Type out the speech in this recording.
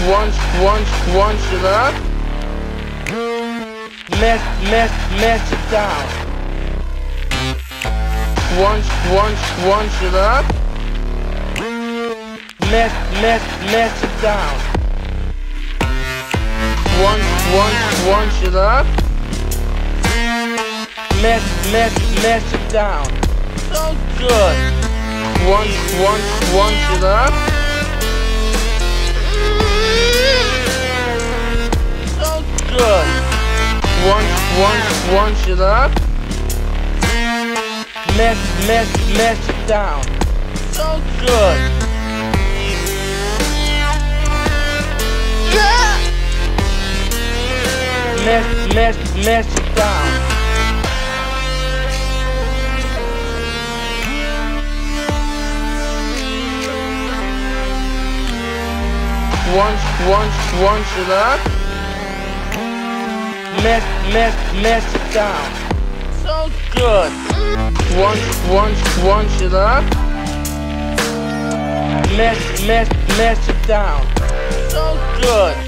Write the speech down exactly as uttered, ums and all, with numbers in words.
once, once, once it up. Mess, mess, mess it down. Once, once, once it up. Mess, mess, mess it down. Once, once, once it up. Mess, mess, mess it down. So good. Once, once, once it up. So good. Once, once, once it up. Mess, mess, mess it down. So good. Mess, mess, mess it down. Once, once, once it up. Mess, mess, mess it down. So good. Once, once, once it up. Mess, mess, mess it down. So good.